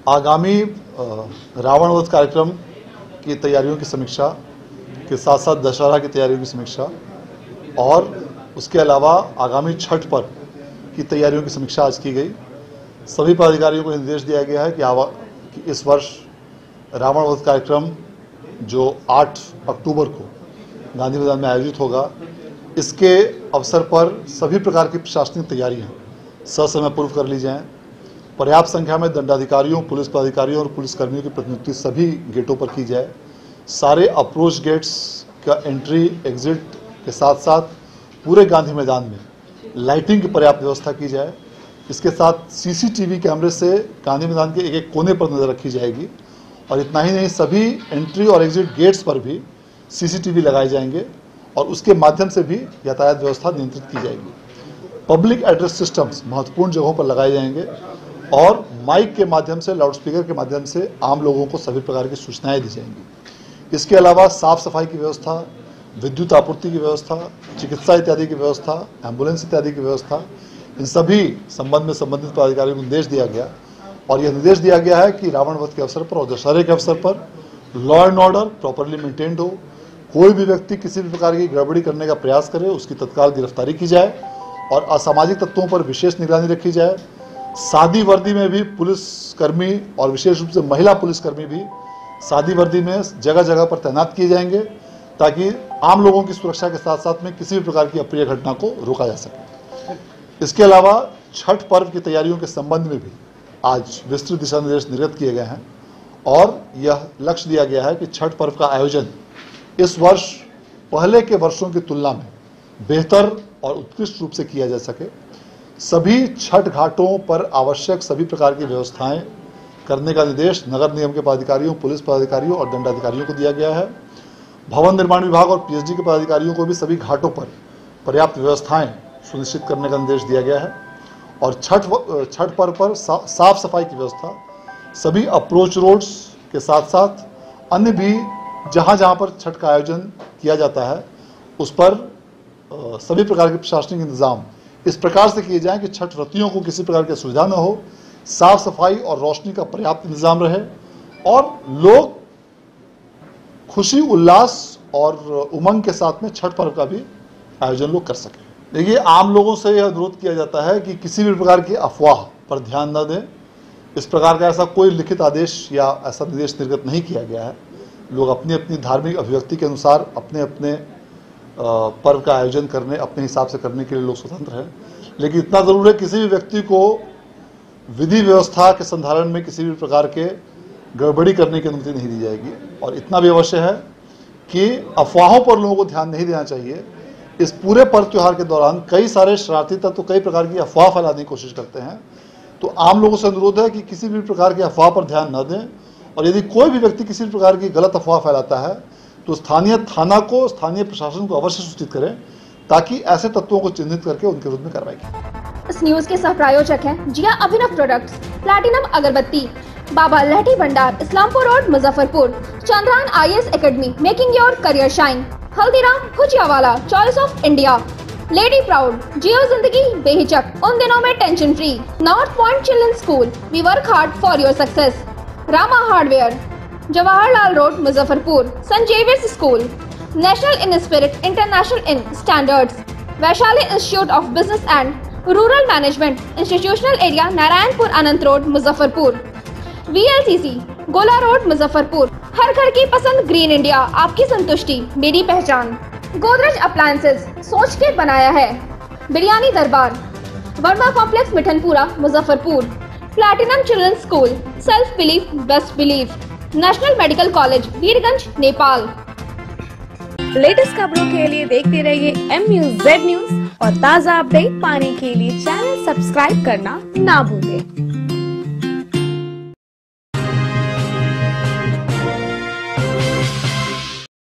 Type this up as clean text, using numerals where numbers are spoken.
आगामी रावण वध कार्यक्रम की तैयारियों की समीक्षा के साथ साथ दशहरा की तैयारियों की समीक्षा और उसके अलावा आगामी छठ पर्व की तैयारियों की समीक्षा आज की गई। सभी पदाधिकारियों को निर्देश दिया गया है कि इस वर्ष रावण वध कार्यक्रम जो 8 अक्टूबर को गांधी मैदान में आयोजित होगा, इसके अवसर पर सभी प्रकार की प्रशासनिक तैयारियां ससमय पूर्व कर ली जाएं। पर्याप्त संख्या में दंडाधिकारियों, पुलिस पदाधिकारियों और पुलिसकर्मियों की प्रतिनियुक्ति सभी गेटों पर की जाए। सारे अप्रोच गेट्स का एंट्री एग्जिट के साथ साथ पूरे गांधी मैदान में लाइटिंग की पर्याप्त व्यवस्था की जाए। इसके साथ सीसीटीवी कैमरे से गांधी मैदान के एक एक कोने पर नज़र रखी जाएगी और इतना ही नहीं, सभी एंट्री और एग्जिट गेट्स पर भी सीसीटीवी लगाए जाएंगे और उसके माध्यम से भी यातायात व्यवस्था नियंत्रित की जाएगी। पब्लिक एड्रेस सिस्टम्स महत्वपूर्ण जगहों पर लगाए जाएंगे और माइक के माध्यम से, लाउडस्पीकर के माध्यम से आम लोगों को सभी प्रकार की सूचनाएं दी जाएंगी। इसके अलावा साफ सफाई की व्यवस्था, विद्युत आपूर्ति की व्यवस्था, चिकित्सा इत्यादि की व्यवस्था, एम्बुलेंस इत्यादि की व्यवस्था, इन सभी संबंध में संबंधित पदाधिकारियों को निर्देश दिया गया और यह निर्देश दिया गया है कि रावण वध के अवसर पर और दशहरे के अवसर पर law and order properly maintained हो। कोई भी व्यक्ति किसी भी प्रकार की गड़बड़ी करने का प्रयास करे, उसकी तत्काल गिरफ्तारी की जाए और असामाजिक तत्वों पर विशेष निगरानी रखी जाए। सादी वर्दी में भी पुलिसकर्मी और विशेष रूप से महिला पुलिसकर्मी भी सादी वर्दी में जगह जगह पर तैनात किए जाएंगे ताकि आम लोगों की सुरक्षा के साथ साथ में किसी भी प्रकार की अप्रिय घटना को रोका जा सके। इसके अलावा छठ पर्व की तैयारियों के संबंध में भी आज विस्तृत दिशा निर्देश निर्गत किए गए हैं और यह लक्ष्य दिया गया है कि छठ पर्व का आयोजन इस वर्ष पहले के वर्षों की तुलना में बेहतर और उत्कृष्ट रूप से किया जा सके। सभी छठ घाटों पर आवश्यक सभी प्रकार की व्यवस्थाएं करने का निर्देश नगर निगम के पदाधिकारियों, पुलिस पदाधिकारियों और दंडाधिकारियों को दिया गया है। भवन निर्माण विभाग और पीएचडी के पदाधिकारियों को भी सभी घाटों पर पर्याप्त व्यवस्थाएं सुनिश्चित करने का निर्देश दिया गया है और छठ पर्व पर साफ सफाई की व्यवस्था सभी अप्रोच रोड्स के साथ साथ अन्य भी जहां जहां पर छठ का आयोजन किया जाता है उस पर सभी प्रकार के प्रशासनिक इंतजाम इस प्रकार से किए जाएं कि छठ व्रतियों को किसी प्रकार की असुविधा न हो, साफ सफाई और रोशनी का पर्याप्त इंतजाम रहे और लोग खुशी उल्लास और उमंग के साथ में छठ पर्व का भी आयोजन लोग कर सकें। देखिए, आम लोगों से यह अनुरोध किया जाता है कि किसी भी प्रकार की अफवाह पर ध्यान न दें। इस प्रकार का ऐसा कोई लिखित आदेश या ऐसा निर्देश निर्गत नहीं किया गया है। लोग अपनी अपनी धार्मिक अभिव्यक्ति के अनुसार अपने अपने पर्व का आयोजन करने, अपने हिसाब से करने के लिए लोग स्वतंत्र हैं, लेकिन इतना जरूर है किसी भी व्यक्ति को विधि व्यवस्था के संधारण में किसी भी प्रकार के गड़बड़ी करने की अनुमति नहीं दी जाएगी और इतना भी अवश्य है कि अफवाहों पर लोगों को ध्यान नहीं देना चाहिए। इस पूरे पर्व त्योहार के दौरान कई सारे शरारती तत्व कई प्रकार की अफवाह फैलाने की कोशिश करते हैं, तो आम लोगों से अनुरोध है कि किसी भी प्रकार की अफवाह पर ध्यान न दें और यदि कोई भी व्यक्ति किसी भी प्रकार की गलत अफवाह फैलाता है तो स्थानीय थाना को, स्थानीय प्रशासन को अवश्य सूचित करें ताकि ऐसे तत्वों को चिन्हित करके उनके विरुद्ध में कार्रवाई की। इस न्यूज के सह प्रायोजक हैं जिया अभिनव प्रोडक्ट्स, प्लैटिनम अगरबत्ती, Baba Lahthi Bhandar, Islampur road, Muzaffarpur, Chandrayan IAS academy, making your career shine, Haldiram Bhujiyawala, choice of India, lady proud, जियो जिंदगी बेहिचक, उन दिनों में tension free, north point children school, we work hard for your success, Rama hardware, Jawaharlal road, Muzaffarpur, Saint Xavier's school, national in spirit, international in standards, Vaishali institute of business and rural management, institutional area, Narayanpur Anant road, Muzaffarpur, VLCC, Gola road, Muzaffarpur. हर घर की पसंद, green India, आपकी संतुष्टि मेरी पहचान। Godrej appliances, सोच के बनाया है। Biryani Darbar, Verma complex, Mithanpura, Muzaffarpur. Platinum children school, self belief best belief, national medical college, Birgunj, Nepal. Latest खबरों के लिए देखते रहिए MUZ न्यूज और ताज़ा अपडेट पाने के लिए चैनल सब्सक्राइब करना ना भूलें।